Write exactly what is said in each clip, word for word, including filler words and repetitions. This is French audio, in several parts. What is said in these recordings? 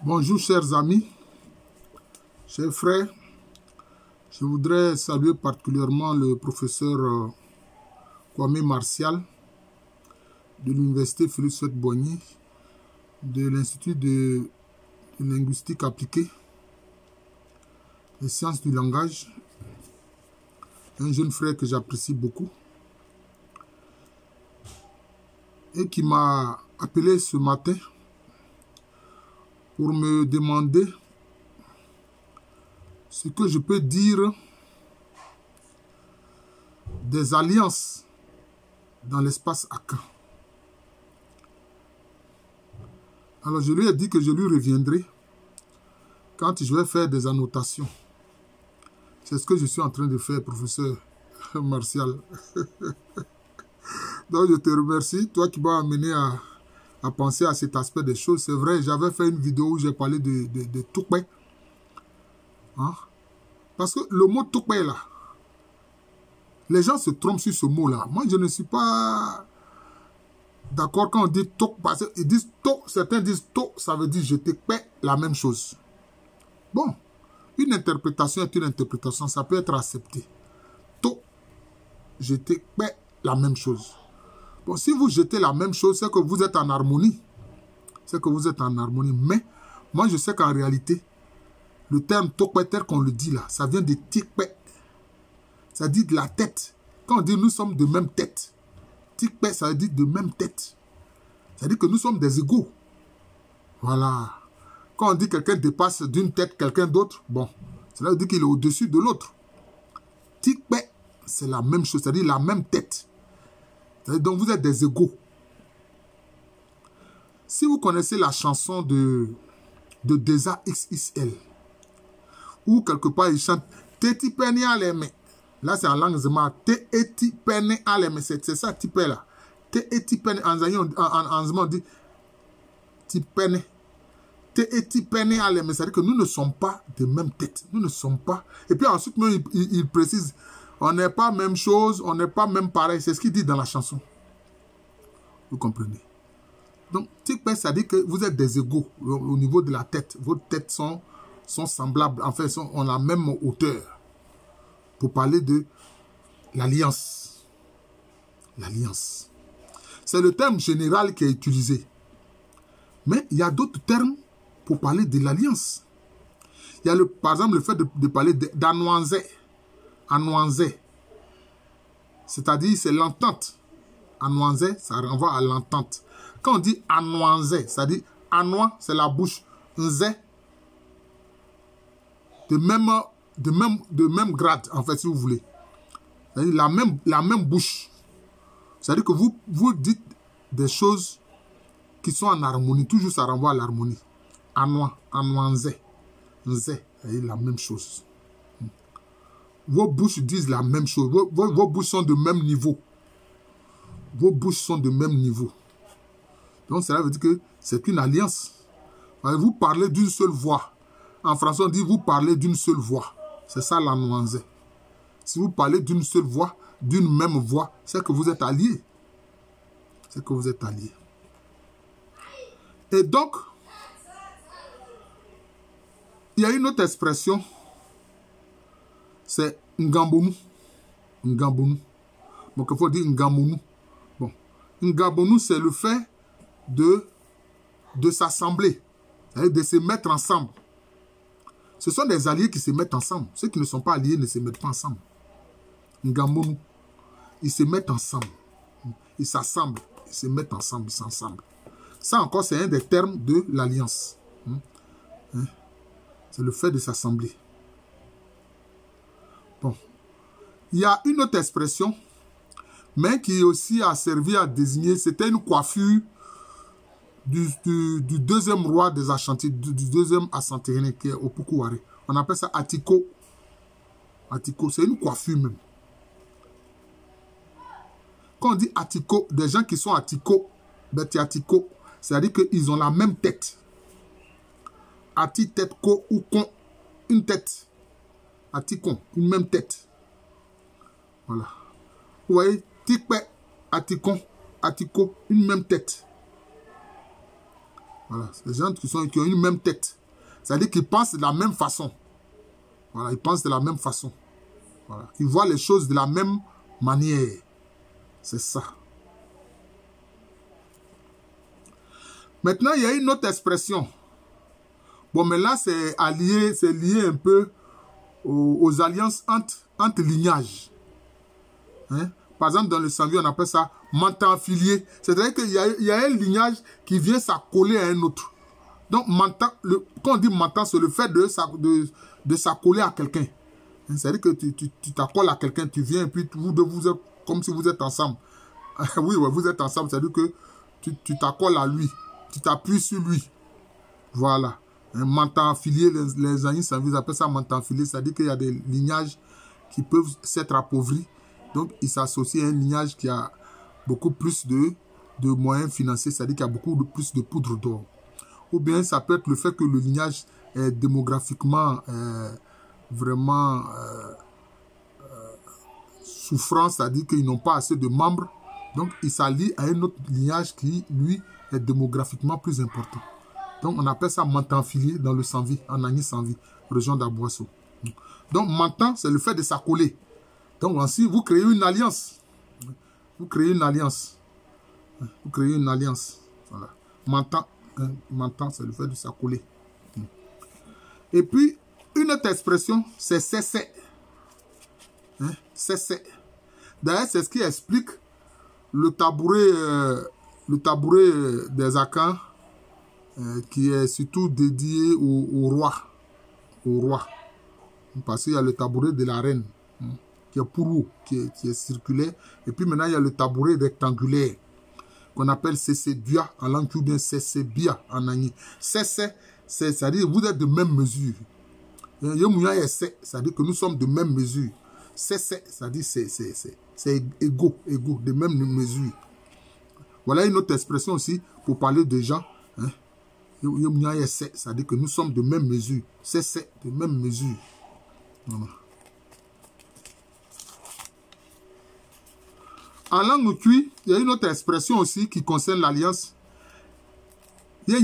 Bonjour chers amis, chers frères, je voudrais saluer particulièrement le professeur euh, Kwame Martial de l'université Félix Houphouët-Boigny, de l'Institut de, de linguistique appliquée et sciences du langage, un jeune frère que j'apprécie beaucoup et qui m'a appelé ce matin pour me demander ce que je peux dire des alliances dans l'espace Akan. Alors je lui ai dit que je lui reviendrai quand je vais faire des annotations. C'est ce que je suis en train de faire, professeur Martial. Donc je te remercie, toi qui m'as amené à, à penser à cet aspect des choses. C'est vrai, j'avais fait une vidéo où j'ai parlé de, de, de Toukpé. Hein? Parce que le mot Toukpé là, les gens se trompent sur ce mot là. Moi je ne suis pas d'accord quand on dit Tok, parce qu'ils disent Tok, certains disent Tok, ça veut dire je te paie la même chose. Bon, une interprétation est une interprétation, ça peut être accepté. Tok, je te paie la même chose. Bon, si vous jetez la même chose, c'est que vous êtes en harmonie. C'est que vous êtes en harmonie. Mais, moi, je sais qu'en réalité, le terme Tokpe, tel qu'on le dit là, ça vient de Tikpe. Ça dit de la tête. Quand on dit nous sommes de même tête, Tikpe, ça veut dire de même tête. Ça veut dire que nous sommes des égaux. Voilà. Quand on dit quelqu'un dépasse d'une tête quelqu'un d'autre, bon, cela veut dire qu'il est au-dessus de l'autre. Tikpe, c'est la même chose, c'est-à-dire la même tête. Donc vous êtes des égaux. Si vous connaissez la chanson de, de Deza X X L, où quelque part il chante Teti Peni Aleme, là c'est en langue zema, Te Eti Peni Aleme, c'est ça Tipe là. Te Eti Peni, en zema on dit Tipene. Te Eti Peni Aleme, c'est-à-dire que nous ne sommes pas de même tête. Nous ne sommes pas. Et puis ensuite, il, il, il précise. On n'est pas même chose, on n'est pas même pareil. C'est ce qu'il dit dans la chanson. Vous comprenez? Donc, Tikpe, ça dit que vous êtes des égaux au niveau de la tête. Vos têtes sont, sont semblables, en fait, sont, ont la même hauteur. Pour parler de l'alliance. L'alliance. C'est le terme général qui est utilisé. Mais il y a d'autres termes pour parler de l'alliance. Il y a, le, par exemple, le fait de, de parler d'anoisé. Anoisé, c'est-à-dire c'est l'entente. Anoisé, ça renvoie à l'entente. Quand on dit anoisé, c'est-à-dire anois, c'est la bouche. Nzé, de même, de même, de même grade, en fait, si vous voulez. C'est-à-dire la même, la même bouche. C'est-à-dire que vous, vous dites des choses qui sont en harmonie. Toujours, ça renvoie à l'harmonie. Anois, anoisé, nzé, c'est-à-dire la même chose. Vos bouches disent la même chose. Vos, vos, vos bouches sont de même niveau. Vos bouches sont de même niveau. Donc, cela veut dire que c'est une alliance. Vous parlez d'une seule voix. En français, on dit vous parlez d'une seule voix. C'est ça la nuance. Si vous parlez d'une seule voix, d'une même voix, c'est que vous êtes alliés. C'est que vous êtes alliés. Et donc, il y a une autre expression. C'est Ngambonu. Ngambonu. Donc, il faut dire Ngambonu. Bon. Ngambonu, c'est le fait de, de s'assembler, de se mettre ensemble. Ce sont des alliés qui se mettent ensemble. Ceux qui ne sont pas alliés ne se mettent pas ensemble. Ngambonu. Ils se mettent ensemble. Ils s'assemblent. Ils se mettent ensemble. Ils s'assemblent. Ça encore, c'est un des termes de l'alliance. Hein? C'est le fait de s'assembler. Bon. Il y a une autre expression, mais qui aussi a servi à désigner, c'était une coiffure du, du, du deuxième roi des Ashanti, du, du deuxième Asantehene, qui est Opoku-Ware. On appelle ça Atiko. Atiko, c'est une coiffure même. Quand on dit Atiko, des gens qui sont Atiko, Beti Atiko, c'est-à-dire qu'ils ont la même tête. Ati tête ko ou kon, une tête. Atikon, une même tête. Voilà. Vous voyez, Tikpe, Atikon, Atiko, une même tête. Voilà, les gens qui, sont, qui ont une même tête. C'est-à-dire qu'ils pensent de la même façon. Voilà, ils pensent de la même façon. Voilà, ils voient les choses de la même manière. C'est ça. Maintenant, il y a une autre expression. Bon, mais là, c'est allié, c'est lié un peu aux, aux alliances entre, entre lignages. Hein? Par exemple, dans le sanglier, on appelle ça mentant affilié. C'est-à-dire qu'il y a, il y a un lignage qui vient s'accoler à un autre. Donc, mentant, le, quand on dit mentant, c'est le fait de, de, de s'accoler à quelqu'un. C'est-à-dire que tu, tu, tu t'accoles à quelqu'un, tu viens, et puis vous deux, vous êtes comme si vous êtes ensemble. Oui, ouais, vous êtes ensemble, c'est-à-dire que tu, tu t'accoles à lui, tu t'appuies sur lui. Voilà. Un mentant affilié, les, les amis ils appellent ça mentant affilié, c'est-à-dire qu'il y a des lignages qui peuvent s'être appauvris. Donc, ils s'associent à un lignage qui a beaucoup plus de, de moyens financiers, c'est-à-dire qu'il y a beaucoup de, plus de poudre d'or. Ou bien, ça peut être le fait que le lignage est démographiquement euh, vraiment euh, euh, souffrant, c'est-à-dire qu'ils n'ont pas assez de membres. Donc, ils s'allient à un autre lignage qui, lui, est démographiquement plus important. Donc, on appelle ça mentant affilié dans le Sanvi, en Agni Sanvi, région d'Aboisseau. Donc, mentant, c'est le fait de s'accoler. Donc, ainsi, vous créez une alliance. Vous créez une alliance. Vous créez une alliance. Voilà. Mentant, hein, mentant, c'est le fait de s'accoler. Et puis, une autre expression, c'est cesser. Hein? Cesser. D'ailleurs, c'est ce qui explique le tabouret, euh, le tabouret euh, des Akans, euh, qui est surtout dédié au, au roi. Au roi. Parce qu'il y a le tabouret de la reine, hein, qui est pour qui est, qui est circulaire. Et puis maintenant, il y a le tabouret rectangulaire, qu'on appelle Cessé-Bia en langue ou bien Cessé-Bia en Agni. Cessé, c'est-à-dire vous êtes de même mesure. C'est-à-dire que nous sommes de même mesure. Cessé, c'est-à-dire c'est égaux, égaux, de même mesure. Voilà une autre expression aussi pour parler de gens. Hein. C'est-à-dire que nous sommes de même mesure. Cessé, de même mesure. Voilà. En langue Twi, il y a une autre expression aussi qui concerne l'alliance. Quand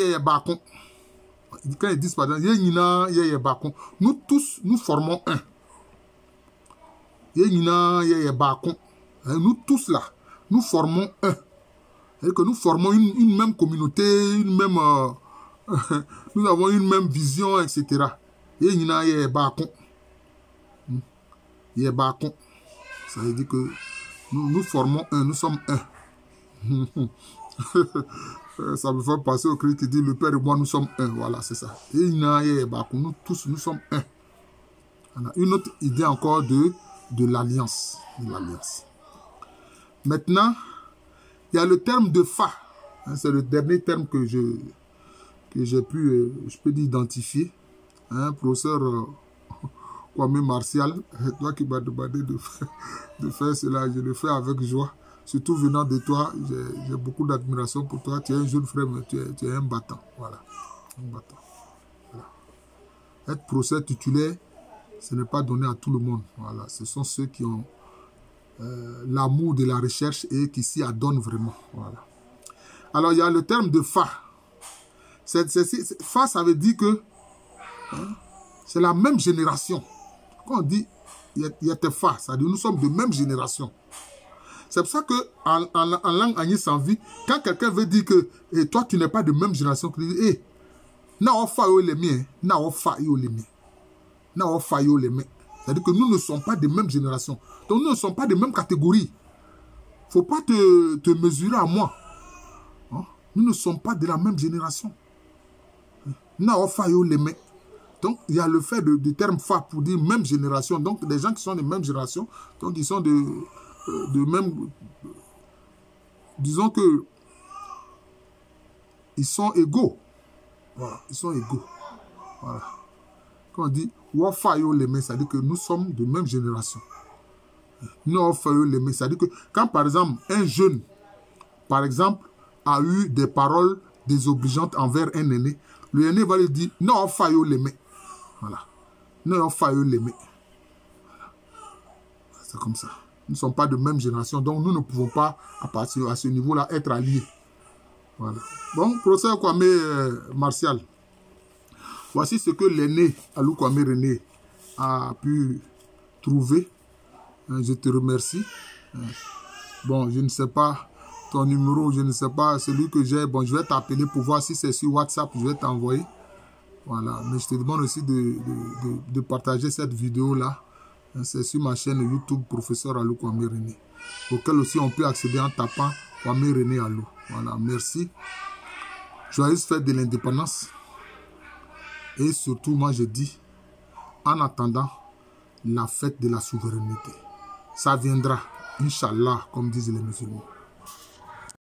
ils disent par exemple, nous tous, nous formons un. Nous tous là, nous formons un. C'est-à-dire que nous formons une, une même communauté, une même, euh, nous avons une même vision, et cetera. Ça veut dire que nous, nous formons un, nous sommes un. Ça me fait passer au cri qui dit le Père et moi nous sommes un. Voilà, c'est ça. Nous tous, nous sommes un. On a une autre idée encore de, de l'alliance. Maintenant, il y a le terme de Fa. Hein, c'est le dernier terme que je que j'ai pu, euh, je peux dire, identifier. Hein, professeur euh, Kwame Martial, toi qui m'as demandé de faire, de faire cela, je le fais avec joie. Surtout venant de toi, j'ai beaucoup d'admiration pour toi. Tu es un jeune frère, mais tu es, tu es un battant. Voilà. Un battant. Voilà. Être professeur titulaire, ce n'est pas donné à tout le monde. Voilà. Ce sont ceux qui ont euh, l'amour de la recherche et qui s'y adonnent vraiment. Voilà. Alors, il y a le terme de Fa. C'est, c'est, c'est, Fa, ça veut dire que hein, c'est la même génération. Quand on dit il y a tes Fa, ça veut dire nous sommes de même génération. C'est pour ça que en, en, en langue Agni Sanvi, quand quelqu'un veut dire que eh, toi tu n'es pas de même génération, tu dis eh, na ofa yo le mien, na ofa yo le mien, na ofa yo le mien. C'est-à-dire que nous ne sommes pas de même génération. Donc nous ne sommes pas de même catégorie. Faut pas te, te mesurer à moi. Hein? Nous ne sommes pas de la même génération. Na ofa yo le mien. Donc il y a le fait de, du terme fa pour dire même génération. Donc des gens qui sont de même génération, donc ils sont de de même, disons que ils sont égaux. Voilà, ils sont égaux. Voilà. Quand on dit Wafayo Leme, c'est-à-dire que nous sommes de même génération. Nous Wafayo Leme, c'est-à-dire que quand par exemple un jeune, par exemple, a eu des paroles désobligeantes envers un aîné, le aîné va lui dire non Wafayo Leme. Voilà. Non Wafayo Leme. Voilà. C'est comme ça. Nous ne sommes pas de même génération, donc nous ne pouvons pas, à partir à ce niveau-là, être alliés. Voilà. Bon, professeur Kwame euh, Martial, voici ce que l'aîné Alou Kwame René a pu trouver. Euh, je te remercie. Euh, bon, je ne sais pas ton numéro, je ne sais pas celui que j'ai. Bon, je vais t'appeler pour voir si c'est sur WhatsApp, je vais t'envoyer. Voilà, mais je te demande aussi de, de, de, de partager cette vidéo-là. C'est sur ma chaîne YouTube, professeur Alou Kwame René, auquel aussi on peut accéder en tapant Kwame René Alou. Voilà, merci. Joyeuse fête de l'indépendance. Et surtout, moi je dis, en attendant la fête de la souveraineté, ça viendra, Inch'Allah, comme disent les musulmans.